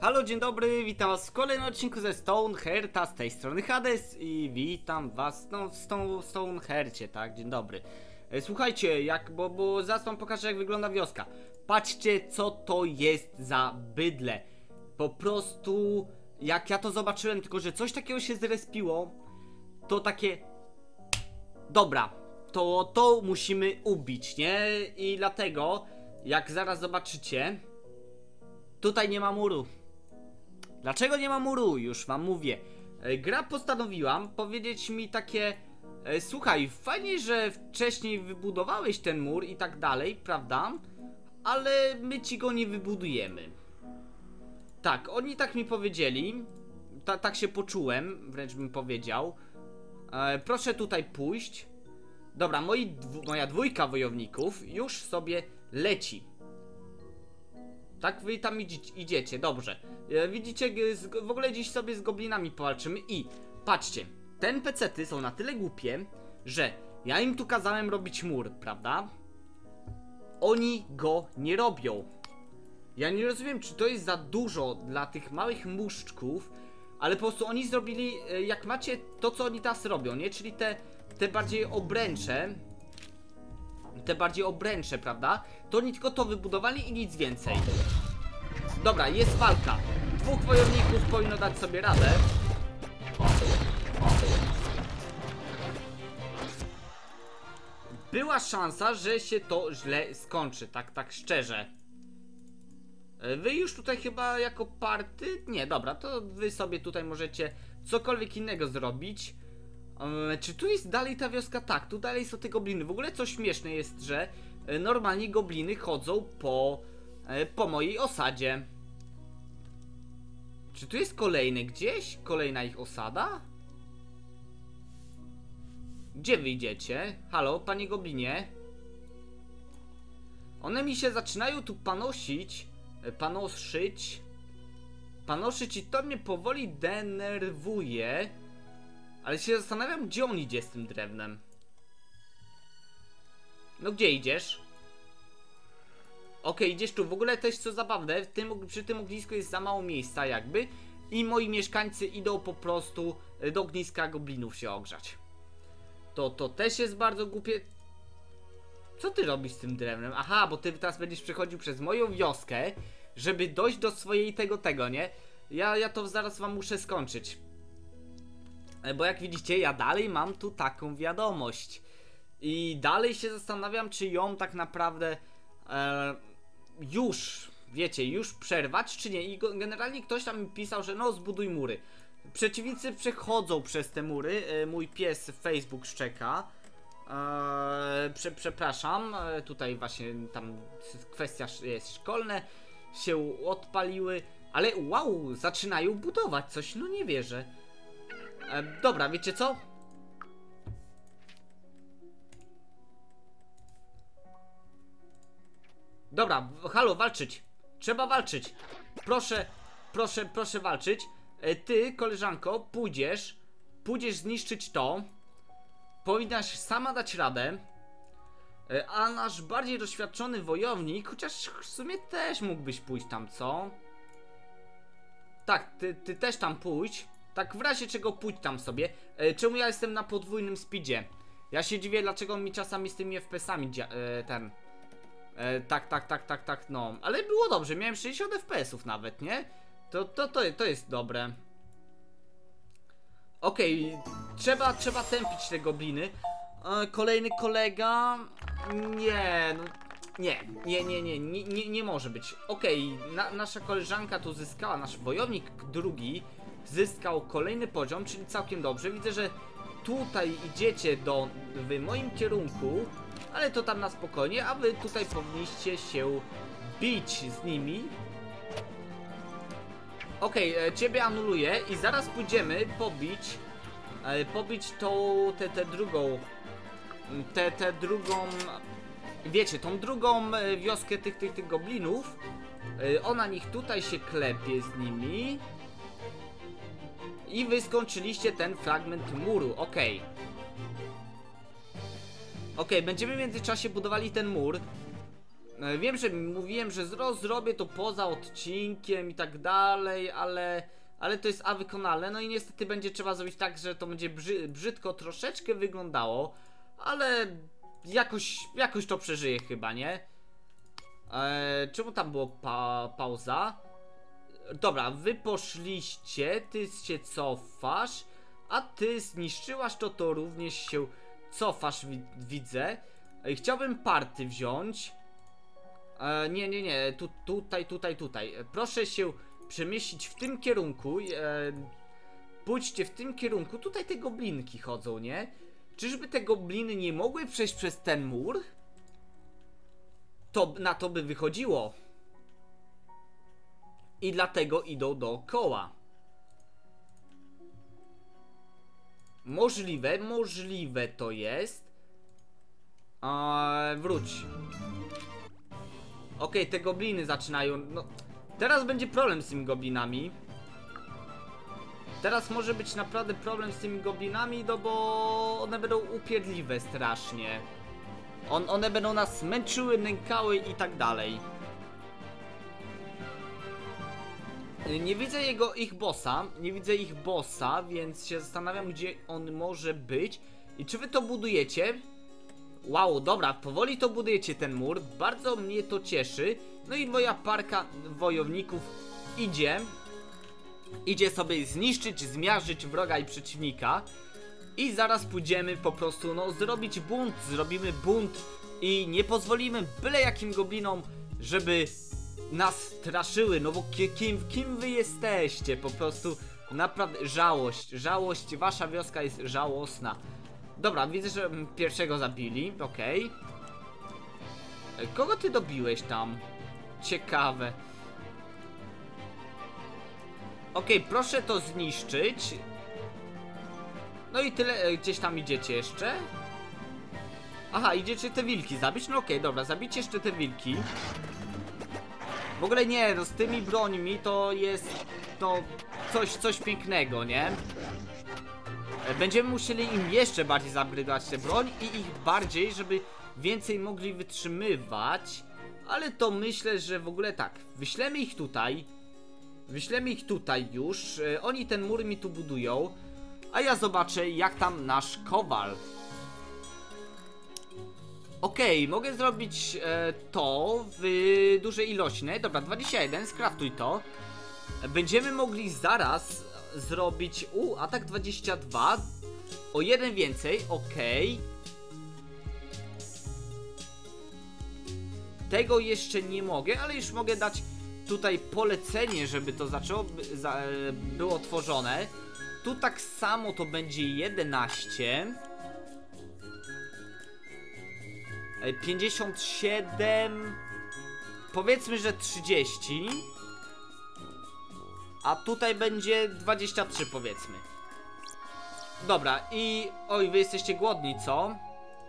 Halo, dzień dobry, witam was w kolejnym odcinku ze Stonehearta, z tej strony Hades i witam was w Stonehearcie, tak? Dzień dobry. Słuchajcie, bo zaraz wam pokażę, jak wygląda wioska. Patrzcie, co to jest za bydle. Po prostu, jak ja to zobaczyłem, tylko że coś takiego się zrespiło, to takie... Dobra, to musimy ubić, nie? I dlatego, jak zaraz zobaczycie, tutaj nie ma muru. Dlaczego nie ma muru? Już wam mówię. Gra postanowiła powiedzieć mi takie: słuchaj, fajnie, że wcześniej wybudowałeś ten mur i tak dalej, prawda? Ale my ci go nie wybudujemy. Tak, oni tak mi powiedzieli. Tak się poczułem, wręcz bym powiedział. Proszę tutaj pójść. Dobra, moja dwójka wojowników już sobie leci. Tak, wy tam idziecie, dobrze. Widzicie, w ogóle dziś sobie z goblinami powalczymy i patrzcie, te NPC-ty są na tyle głupie, że ja im tu kazałem robić mur, prawda? Oni go nie robią. Ja nie rozumiem, czy to jest za dużo dla tych małych muszczków, ale po prostu oni zrobili, jak macie to, co oni teraz robią, nie? Czyli te bardziej obręcze, prawda? To oni tylko to wybudowali i nic więcej. Dobra, jest walka. Dwóch wojowników powinno dać sobie radę. Była szansa, że się to źle skończy, tak szczerze. Wy już tutaj chyba jako party? Nie, dobra, to wy sobie tutaj możecie cokolwiek innego zrobić. Czy tu jest dalej ta wioska? Tak, tu dalej są te gobliny. W ogóle co śmieszne jest, że normalnie gobliny chodzą po mojej osadzie. Czy tu jest kolejny gdzieś? Kolejna ich osada? Gdzie wy idziecie? Halo, panie goblinie? One mi się zaczynają tu panoszyć i to mnie powoli denerwuje. Ale się zastanawiam, gdzie on idzie z tym drewnem. No gdzie idziesz? Okej, idziesz tu. W ogóle też co zabawne, przy tym ognisku jest za mało miejsca jakby. I moi mieszkańcy idą po prostu do ogniska goblinów się ogrzać. To też jest bardzo głupie. Co ty robisz z tym drewnem? Aha, bo ty teraz będziesz przechodził przez moją wioskę, żeby dojść do swojej tego, nie? Ja to zaraz wam muszę skończyć. Bo jak widzicie, ja dalej mam tu taką wiadomość. I dalej się zastanawiam, czy ją tak naprawdę już, wiecie, już przerwać, czy nie. I generalnie ktoś tam mi pisał, że no zbuduj mury. Przeciwnicy przechodzą przez te mury. Mój pies Facebook szczeka. Przepraszam, tutaj właśnie tam kwestia jest szkolne. Się odpaliły. Ale wow, zaczynają budować coś, no nie wierzę. Dobra, wiecie co? Dobra, halo, walczyć. Trzeba walczyć. Proszę walczyć. Ty, koleżanko, pójdziesz zniszczyć to. Powinnaś sama dać radę. A nasz bardziej doświadczony wojownik, chociaż w sumie też mógłbyś pójść tam, co? Tak, ty też tam pójdź. Tak w razie czego pójdź tam sobie. Czemu ja jestem na podwójnym speedzie? Ja się dziwię, dlaczego mi czasami z tymi FPS-ami tak, no. Ale było dobrze, miałem 60 FPS-ów nawet, nie? To jest dobre. Okej, trzeba tępić te gobliny. Kolejny kolega... Nie, no... Nie może być. Okej, nasza koleżanka tu zyskała, nasz wojownik drugi zyskał kolejny poziom, czyli całkiem dobrze. Widzę, że tutaj idziecie w moim kierunku, ale to tam na spokojnie, a wy tutaj powinniście się bić z nimi. Okej, ciebie anuluję i zaraz pójdziemy pobić tę drugą, wiecie, tą drugą wioskę tych goblinów. Ona niech tutaj się klepie z nimi. I wy skończyliście ten fragment muru, okej. Okej, będziemy w międzyczasie budowali ten mur. Wiem, że mówiłem, że zrobię to poza odcinkiem i tak dalej, ale to jest wykonalne. No i niestety będzie trzeba zrobić tak, że to będzie brzydko troszeczkę wyglądało, ale jakoś to przeżyje chyba, nie? Czemu tam było pauza? Dobra, wy poszliście, ty się cofasz, a ty zniszczyłaś to również się cofasz, widzę. Chciałbym party wziąć. Nie, tutaj. Proszę się przemieścić w tym kierunku. Pójdźcie w tym kierunku. Tutaj te goblinki chodzą, nie? Czyżby te gobliny nie mogły przejść przez ten mur? Na to by wychodziło. I dlatego idą dookoła. Możliwe to jest. Wróć. Okej, te gobliny zaczynają. No, teraz będzie problem z tymi goblinami. Teraz może być naprawdę problem z tymi goblinami, no bo one będą upierdliwe strasznie. One będą nas męczyły, nękały i tak dalej. Nie widzę ich bossa, więc się zastanawiam, gdzie on może być. I czy wy to budujecie? Wow, dobra, powoli to budujecie ten mur. Bardzo mnie to cieszy. No i moja parka wojowników idzie sobie zniszczyć, zmiażdżyć wroga i przeciwnika. I zaraz pójdziemy po prostu, no, zrobić bunt. Zrobimy bunt i nie pozwolimy byle jakim goblinom, żeby nas straszyły. No bo kim wy jesteście? Po prostu naprawdę żałość, wasza wioska jest żałosna. Dobra, widzę, że pierwszego zabili, okej. Kogo ty dobiłeś tam? Ciekawe. Okej, proszę to zniszczyć. No i tyle, gdzieś tam idziecie jeszcze? Aha, idziecie te wilki zabić? No okej, dobra, zabicie jeszcze te wilki. W ogóle nie, no z tymi brońmi to jest, no, coś pięknego, nie? Będziemy musieli im jeszcze bardziej zaupgrade'ować tę broń i ich bardziej, żeby więcej mogli wytrzymywać. Ale to myślę, że w ogóle tak, wyślemy ich tutaj już. Oni ten mur mi tu budują, a ja zobaczę, jak tam nasz kowal. Okej, mogę zrobić to w dużej ilości. Dobra, 21, skraftuj to. Będziemy mogli zaraz zrobić atak 22. O 1 więcej, okej. Tego jeszcze nie mogę, ale już mogę dać tutaj polecenie, żeby to było tworzone. Tu tak samo to będzie 11. 57. Powiedzmy, że 30. A tutaj będzie 23, powiedzmy. Dobra, i... Oj, wy jesteście głodni, co?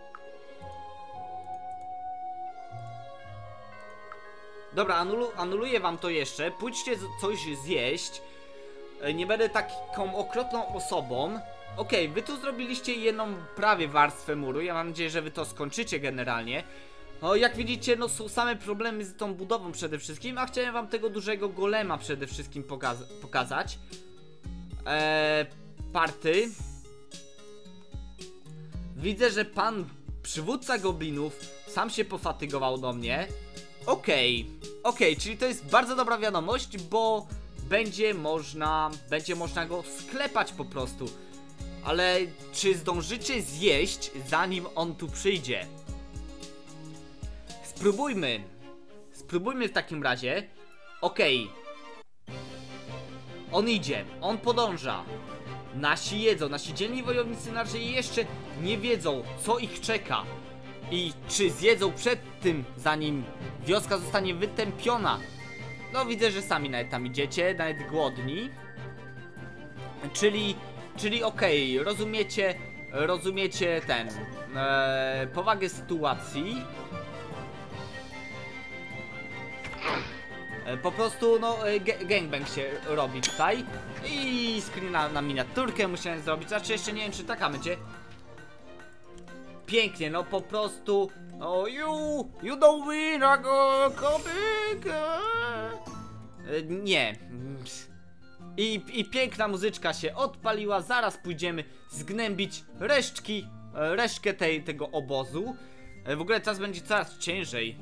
Dobra, anuluję wam to jeszcze. Pójdźcie coś zjeść. Nie będę taką okropną osobą. Okej, wy tu zrobiliście jedną prawie warstwę muru. Ja mam nadzieję, że wy to skończycie generalnie. No, jak widzicie, no są same problemy z tą budową przede wszystkim. A chciałem wam tego dużego golema przede wszystkim pokazać. Party. Widzę, że pan przywódca goblinów sam się pofatygował do mnie. Okej, czyli to jest bardzo dobra wiadomość, bo będzie można go sklepać po prostu. Ale czy zdążycie zjeść, zanim on tu przyjdzie? Spróbujmy w takim razie. Okej. On idzie, on podąża. Nasi jedzą, nasi dzielni wojownicy raczej jeszcze nie wiedzą, co ich czeka. I czy zjedzą przed tym, zanim wioska zostanie wytępiona. No widzę, że sami nawet tam idziecie, nawet głodni. Czyli okej, rozumiecie powagę sytuacji. Po prostu, no, gangbang się robi tutaj. I screena na miniaturkę musiałem zrobić. Znaczy jeszcze nie wiem, czy taka będzie. pięknie, no po prostu. Oh, you don't win, I go coming. Nie. I piękna muzyczka się odpaliła. Zaraz pójdziemy zgnębić resztkę tego obozu. W ogóle teraz będzie coraz ciężej.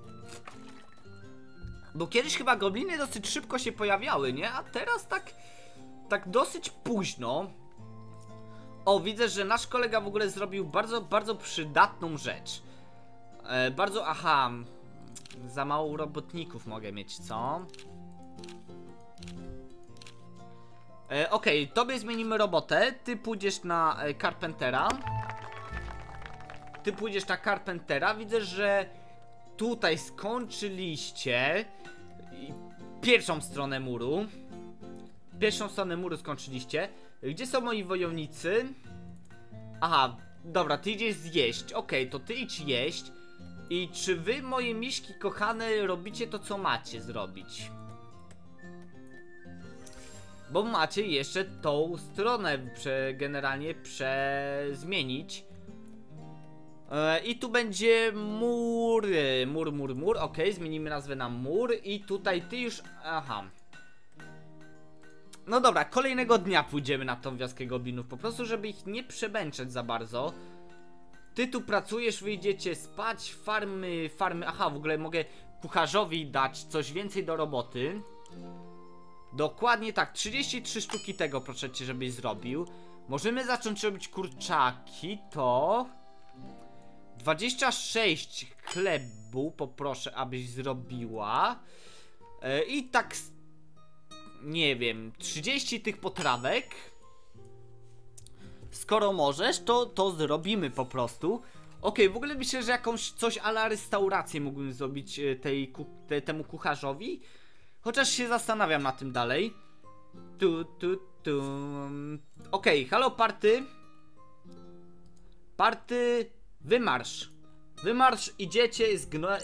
Bo kiedyś chyba gobliny dosyć szybko się pojawiały, nie? A teraz tak dosyć późno. O, widzę, że nasz kolega w ogóle zrobił bardzo, bardzo przydatną rzecz. Aha. Za mało robotników mogę mieć, co? Okej, tobie zmienimy robotę. Ty pójdziesz na Carpentera. Widzę, że tutaj skończyliście pierwszą stronę muru. Skończyliście. Gdzie są moi wojownicy? Aha, dobra, ty idziesz zjeść. Okej, to ty idź jeść. I czy wy, moje miśki kochane, robicie to, co macie zrobić? Bo macie jeszcze tą stronę generalnie zmienić. I tu będzie mur. Okej, zmienimy nazwę na mur. I tutaj ty już... Aha. No dobra, kolejnego dnia pójdziemy na tą wioskę goblinów. Po prostu, żeby ich nie przemęczać za bardzo. Ty tu pracujesz, wyjdziecie spać. Farmy. Aha, w ogóle mogę kucharzowi dać coś więcej do roboty. Dokładnie tak, 33 sztuki tego proszę cię, żebyś zrobił. Możemy zacząć robić kurczaki, to 26 chlebu poproszę, abyś zrobiła. I tak, nie wiem, 30 tych potrawek. Skoro możesz, to zrobimy po prostu. Okej, w ogóle myślę, że coś a la restaurację mógłbym zrobić temu kucharzowi. Chociaż się zastanawiam na tym dalej. Okej, halo party. Wymarsz. Idziecie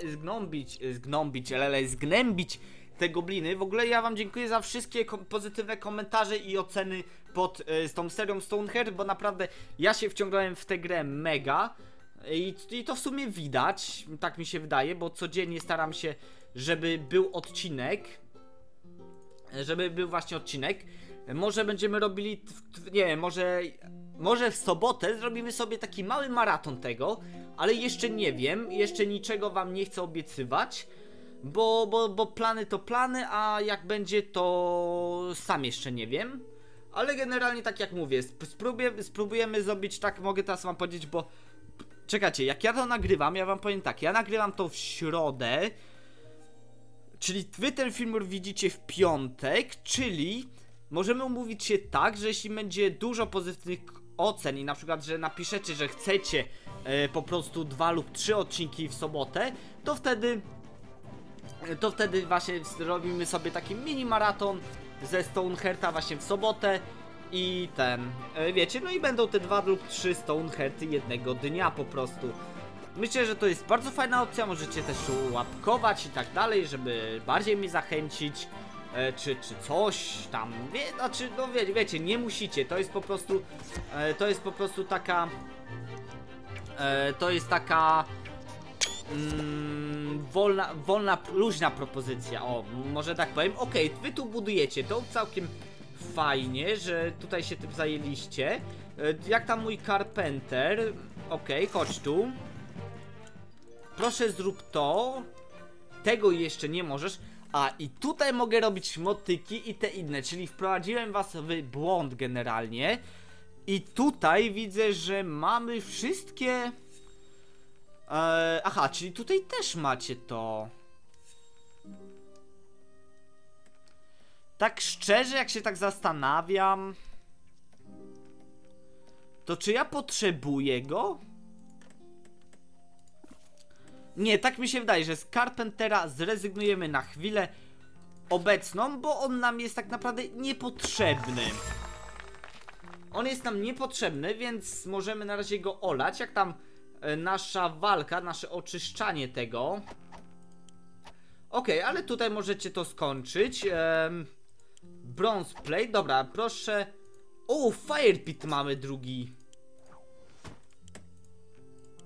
zgnębić te gobliny. W ogóle ja wam dziękuję za wszystkie pozytywne komentarze i oceny pod z tą serią Stoneheart, bo naprawdę ja się wciągnąłem w tę grę mega. I to w sumie widać, tak mi się wydaje, bo codziennie staram się, żeby był odcinek. Właśnie odcinek. Może będziemy robili, nie wiem, może w sobotę zrobimy sobie taki mały maraton tego, ale jeszcze nie wiem, jeszcze niczego wam nie chcę obiecywać, bo plany to plany, a jak będzie to sam jeszcze nie wiem. Ale generalnie tak jak mówię, spróbujemy zrobić tak, mogę teraz wam powiedzieć, bo czekajcie, jak ja to nagrywam, ja wam powiem tak, ja nagrywam to w środę. Czyli wy ten film widzicie w piątek, czyli możemy umówić się tak, że jeśli będzie dużo pozytywnych ocen i na przykład, że napiszecie, że chcecie po prostu 2 lub 3 odcinki w sobotę, to wtedy właśnie zrobimy sobie taki mini maraton ze Stonehearta właśnie w sobotę i wiecie, no i będą te 2 lub 3 Stonehearty jednego dnia po prostu. Myślę, że to jest bardzo fajna opcja, możecie też łapkować i tak dalej, żeby bardziej mnie zachęcić, czy coś tam, znaczy, no wiecie, nie musicie, to jest po prostu taka, wolna, luźna propozycja, o, może tak powiem. Okej, wy tu budujecie, to całkiem fajnie, że tutaj się tym zajęliście. Jak tam mój Carpenter? Okej, chodź tu. Proszę zrób to. Tego jeszcze nie możesz. A i tutaj mogę robić motyki i te inne, czyli wprowadziłem was w błąd generalnie. I tutaj widzę, że mamy wszystkie... aha, czyli tutaj też macie to. Tak szczerze, jak się tak zastanawiam, to czy ja potrzebuję go? Nie, tak mi się wydaje, że z Carpentera zrezygnujemy na chwilę obecną, bo on nam jest tak naprawdę niepotrzebny. On jest nam niepotrzebny, więc możemy na razie go olać. Jak tam nasza walka, nasze oczyszczanie tego. Okej, ale tutaj możecie to skończyć. Bronze plate, dobra, proszę. O, fire pit mamy drugi.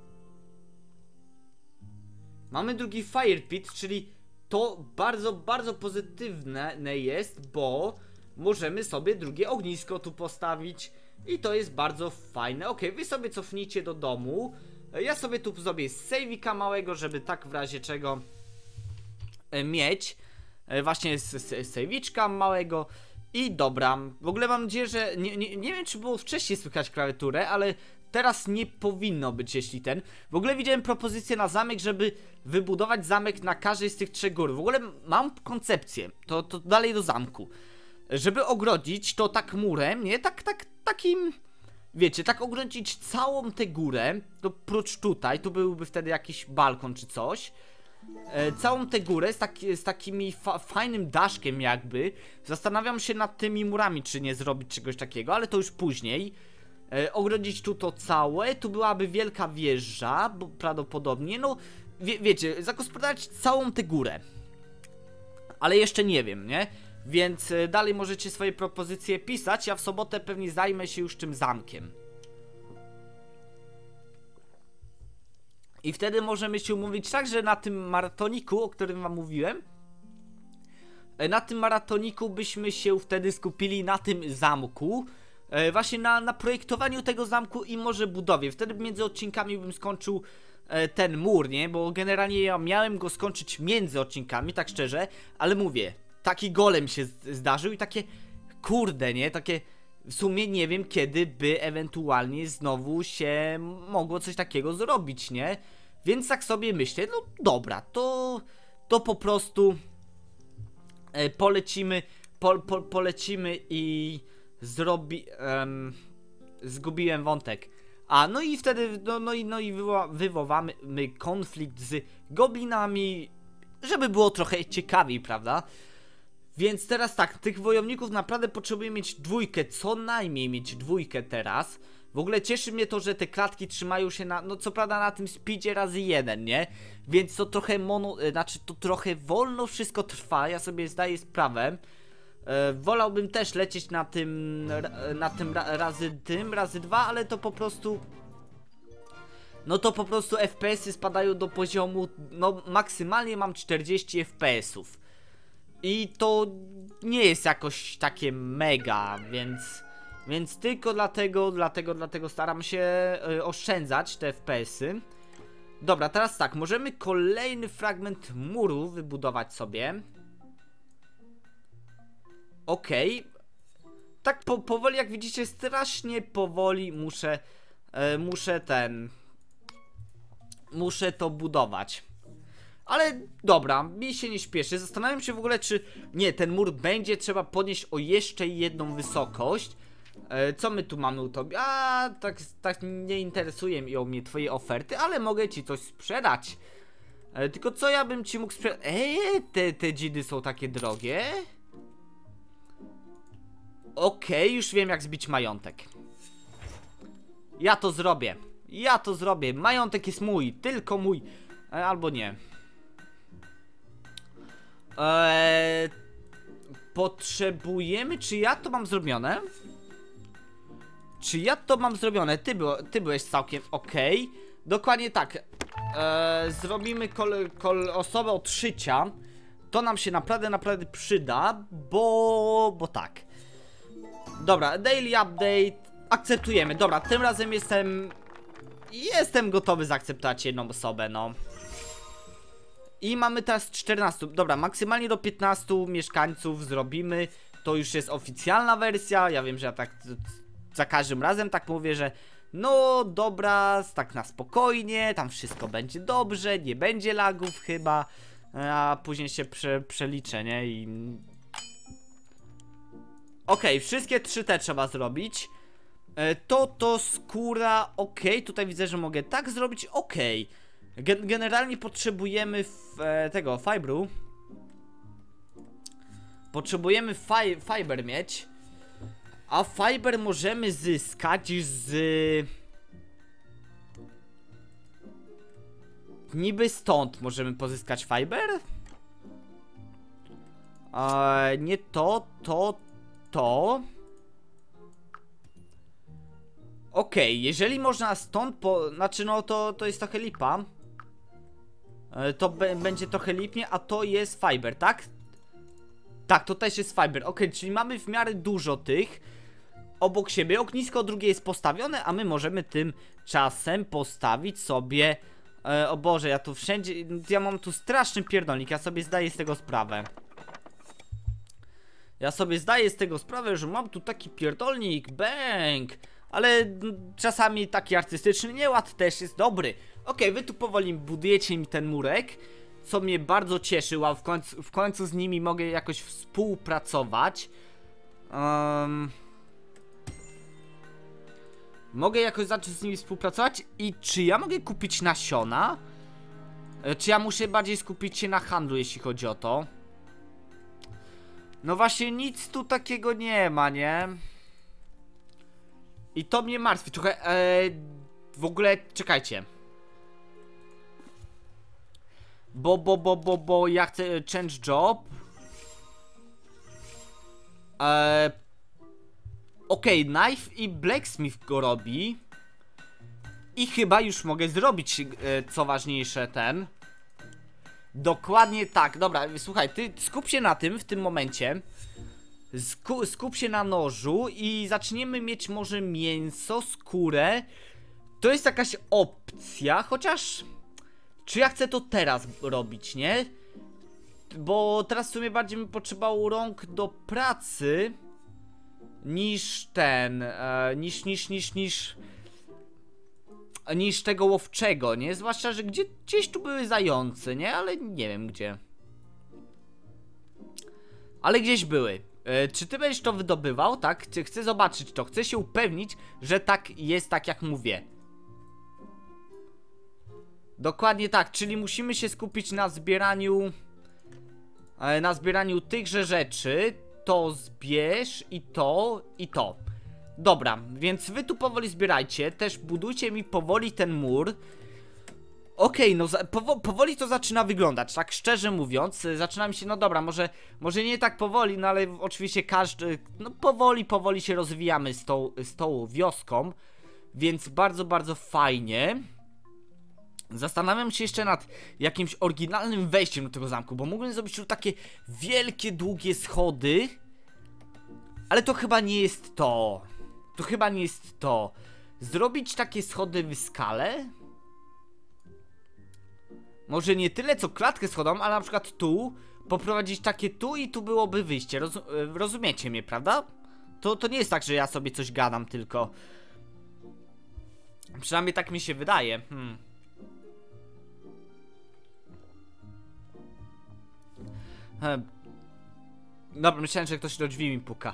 Mamy drugi fire pit, czyli to bardzo, bardzo pozytywne jest, bo możemy sobie drugie ognisko tu postawić i to jest bardzo fajne. Okej, wy sobie cofnijcie do domu. Ja sobie tu zrobię save'ika małego, żeby tak w razie czego mieć właśnie save'iczka małego. I dobra, w ogóle mam nadzieję, że nie wiem, czy było wcześniej słychać klawiaturę, ale teraz nie powinno być, jeśli ten. W ogóle widziałem propozycję na zamek, żeby wybudować zamek na każdej z tych 3 gór. W ogóle mam koncepcję, to dalej do zamku, żeby ogrodzić to tak murem, nie? Takim, wiecie, tak ogrodzić całą tę górę, to prócz tutaj, tu byłby wtedy jakiś balkon czy coś. Całą tę górę z takimi fajnym daszkiem jakby. Zastanawiam się nad tymi murami, czy nie zrobić czegoś takiego, ale to już później. Ogrodzić tu to całe, tu byłaby wielka wieża, bo prawdopodobnie, no wiecie, zagospodarować całą tę górę. Ale jeszcze nie wiem, nie? Więc dalej możecie swoje propozycje pisać, ja w sobotę pewnie zajmę się już tym zamkiem. I wtedy możemy się umówić tak, że na tym maratoniku, o którym wam mówiłem, na tym maratoniku byśmy się wtedy skupili na tym zamku, właśnie na projektowaniu tego zamku i może budowie. Wtedy między odcinkami bym skończył ten mur, nie? Bo generalnie ja miałem go skończyć między odcinkami, tak szczerze, ale mówię, taki golem się zdarzył i takie, kurde, nie? Takie, w sumie nie wiem, kiedy by ewentualnie znowu się mogło coś takiego zrobić, nie? Więc tak sobie myślę, no dobra, to po prostu polecimy i zgubiłem wątek. A, no i wtedy, no i wywołamy konflikt z goblinami, żeby było trochę ciekawiej, prawda? Więc teraz tak, tych wojowników naprawdę potrzebuję mieć 2, co najmniej mieć 2 teraz. W ogóle cieszy mnie to, że te klatki trzymają się na, no co prawda na tym speedzie razy 1, nie? Więc to trochę to trochę wolno wszystko trwa, ja sobie zdaję sprawę. Wolałbym też lecieć na tym razy 2, ale to po prostu, no to po prostu FPS-y spadają do poziomu, no maksymalnie mam 40 FPS-ów. I to nie jest jakoś takie mega, więc tylko dlatego staram się oszczędzać te FPS-y. Dobra, teraz tak, możemy kolejny fragment muru wybudować sobie. Okej. Tak powoli, jak widzicie, strasznie powoli muszę to budować. Ale dobra, mi się nie śpieszy. Zastanawiam się w ogóle, czy nie, ten mur będzie trzeba podnieść o jeszcze jedną wysokość. Co my tu mamy u tobie? A, tak nie interesują mnie twoje oferty, ale mogę ci coś sprzedać. Tylko co ja bym ci mógł sprzedać? Te dzidy są takie drogie. Okej, już wiem, jak zbić majątek. Ja to zrobię. Majątek jest mój, tylko mój. Albo nie. Potrzebujemy, czy ja to mam zrobione? Ty byłeś całkiem okej. Dokładnie tak. Zrobimy osobę od szycia. To nam się naprawdę przyda, bo tak. Dobra, daily update. Akceptujemy. Dobra, tym razem jestem gotowy zaakceptować jedną osobę, no. I mamy teraz 14. Dobra, maksymalnie do 15 mieszkańców zrobimy. To już jest oficjalna wersja. Ja wiem, że ja tak za każdym razem tak mówię, że no dobra, tak na spokojnie, tam wszystko będzie dobrze, nie będzie lagów chyba. A później się przeliczę, nie? I... Okej, wszystkie 3 te trzeba zrobić. To skóra, okej, tutaj widzę, że mogę tak zrobić, okej. Generalnie potrzebujemy tego fibru. Potrzebujemy fiber mieć. A fiber możemy zyskać z... Niby stąd możemy pozyskać fiber? Nie to. Okej, jeżeli można stąd znaczy no to jest trochę lipa. To będzie trochę lipnie, a to jest fiber, tak? Tak, to też jest fiber. Ok, czyli mamy w miarę dużo tych obok siebie. Ognisko drugie jest postawione, a my możemy tym czasem postawić sobie... o Boże, ja tu wszędzie... Ja mam tu straszny pierdolnik, ja sobie zdaję z tego sprawę. Ja sobie zdaję z tego sprawę, że mam tu taki pierdolnik, bang. Ale czasami taki artystyczny nieład też jest dobry. Okej, wy tu powoli budujecie mi ten murek, co mnie bardzo cieszy, a w końcu z nimi mogę jakoś współpracować. Mogę jakoś zacząć z nimi współpracować i czy ja mogę kupić nasiona? Czy ja muszę bardziej skupić się na handlu, jeśli chodzi o to? No właśnie nic tu takiego nie ma, nie? I to mnie martwi trochę, w ogóle, czekajcie. Bo ja chcę change job. Okej, knife i blacksmith go robi. I chyba już mogę zrobić, co ważniejsze, ten. Dokładnie tak, dobra, słuchaj, ty skup się na tym w tym momencie. Skup się na nożu i zaczniemy mieć może mięso, skórę. To jest jakaś opcja, chociaż... Czy ja chcę to teraz robić, nie? Bo teraz w sumie bardziej mi potrzebowało rąk do pracy niż ten, niż tego łowczego, nie? Zwłaszcza, że gdzieś tu były zające, nie? Ale nie wiem gdzie. Ale gdzieś były. Czy ty będziesz to wydobywał, tak? Chcę zobaczyć to, chcę się upewnić, że tak jest, tak jak mówię. Dokładnie tak, czyli musimy się skupić na zbieraniu tychże rzeczy. To zbierz i to i to. Dobra, więc wy tu powoli zbierajcie. Też budujcie mi powoli ten mur. Okej, no powoli to zaczyna wyglądać, tak szczerze mówiąc. Zaczyna mi się, no dobra, może nie tak powoli, no ale oczywiście każdy, no powoli się rozwijamy z tą wioską. Więc bardzo, bardzo fajnie. Zastanawiam się jeszcze nad jakimś oryginalnym wejściem do tego zamku, bo mógłbym zrobić tu takie wielkie, długie schody. Ale to chyba nie jest to. To chyba nie jest to. Zrobić takie schody w skale? Może nie tyle co klatkę schodową, ale na przykład tu poprowadzić takie tu i tu byłoby wyjście. Rozumiecie mnie, prawda? To nie jest tak, że ja sobie coś gadam tylko. Przynajmniej tak mi się wydaje. Dobra, myślałem, że ktoś do drzwi mi puka.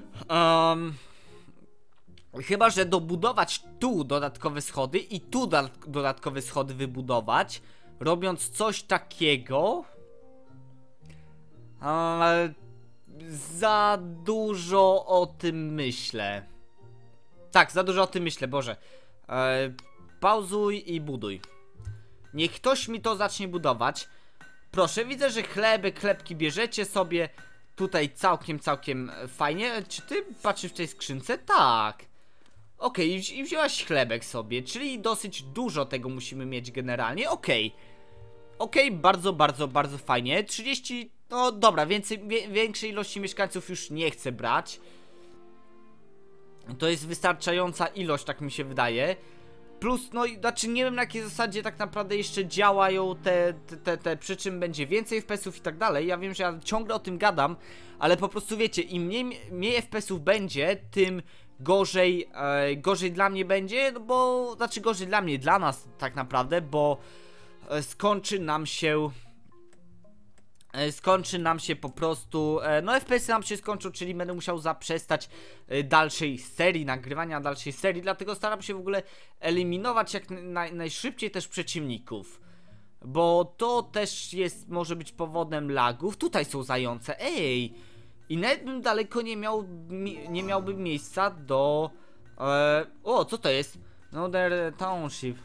Chyba, że dobudować tu dodatkowe schody i tu dodatkowe schody wybudować, robiąc coś takiego. Za dużo o tym myślę. Tak, za dużo o tym myślę, Boże. Pauzuj i buduj. Niech ktoś mi to zacznie budować. Proszę, widzę, że chlebki bierzecie sobie. Tutaj całkiem fajnie. Czy ty patrzysz w tej skrzynce? Tak. Okej, i wzięłaś chlebek sobie, czyli dosyć dużo tego musimy mieć generalnie. Okej, bardzo fajnie. 30, no dobra, większej ilości mieszkańców już nie chcę brać. To jest wystarczająca ilość, tak mi się wydaje. Plus, no, znaczy nie wiem na jakiej zasadzie tak naprawdę jeszcze działają te przy czym będzie więcej FPS-ów i tak dalej. Ja wiem, że ja ciągle o tym gadam, ale po prostu wiecie, im mniej FPS-ów będzie, tym gorzej dla mnie będzie, no bo, znaczy gorzej dla mnie, dla nas tak naprawdę, bo skończy nam się po prostu, no FPS-y nam się skończą, czyli będę musiał zaprzestać dalszej serii, nagrywania dalszej serii, dlatego staram się w ogóle eliminować jak najszybciej też przeciwników. Bo to też może być powodem lagów. Tutaj są zające, ej! I nawet bym daleko nie miałbym miejsca do... o, co to jest? Northern Township.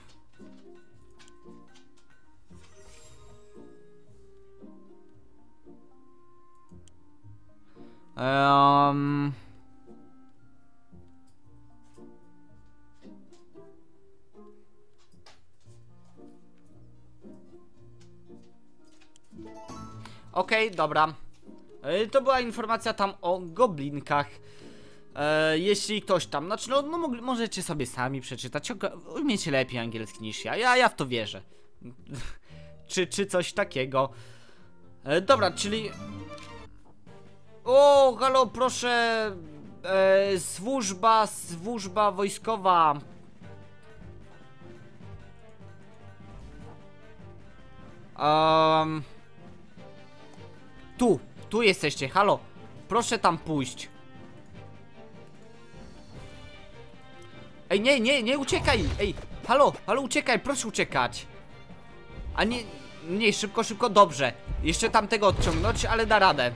Okej, dobra. To była informacja tam o goblinkach. Jeśli ktoś tam, znaczy no możecie sobie sami przeczytać, umiecie lepiej angielski niż ja w to wierzę. czy coś takiego. Dobra, czyli... O, halo, proszę... służba wojskowa. Tu jesteście, halo. Proszę tam pójść. Ej, nie uciekaj. Ej, halo, uciekaj, proszę uciekać. A nie, szybko, dobrze. Jeszcze tamtego odciągnąć, ale da radę.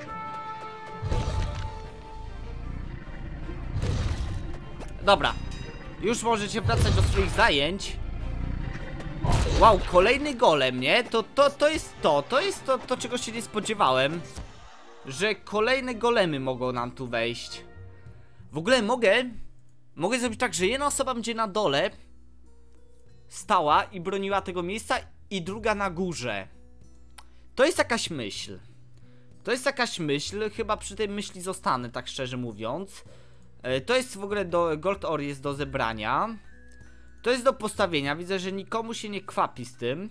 Dobra. Już możecie wracać do swoich zajęć. Wow, kolejny golem, nie? To jest to, czego się nie spodziewałem. Że kolejne golemy mogą nam tu wejść. W ogóle mogę zrobić tak, że jedna osoba będzie na dole stała i broniła tego miejsca i druga na górze. To jest jakaś myśl. Chyba przy tej myśli zostanę, tak szczerze mówiąc. To jest w ogóle Gold Ore jest do zebrania. To jest do postawienia. Widzę, że nikomu się nie kwapi z tym.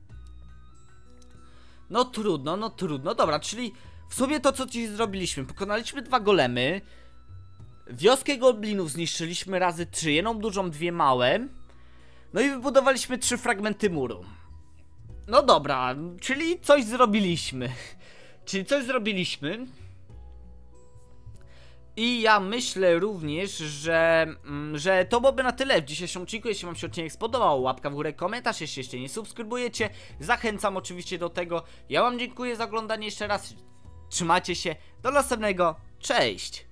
No trudno. Dobra, czyli w sumie to, co dziś zrobiliśmy. Pokonaliśmy 2 golemy. Wioskę goblinów zniszczyliśmy razy 3. Jedną dużą, 2 małe. No i wybudowaliśmy 3 fragmenty muru. No dobra, czyli coś zrobiliśmy. I ja myślę również, że to byłoby na tyle w dzisiejszym odcinku. Jeśli wam się odcinek spodobał, łapka w górę, komentarz. Jeśli jeszcze nie subskrybujecie, zachęcam oczywiście do tego. Ja wam dziękuję za oglądanie jeszcze raz. Trzymajcie się, do następnego, cześć!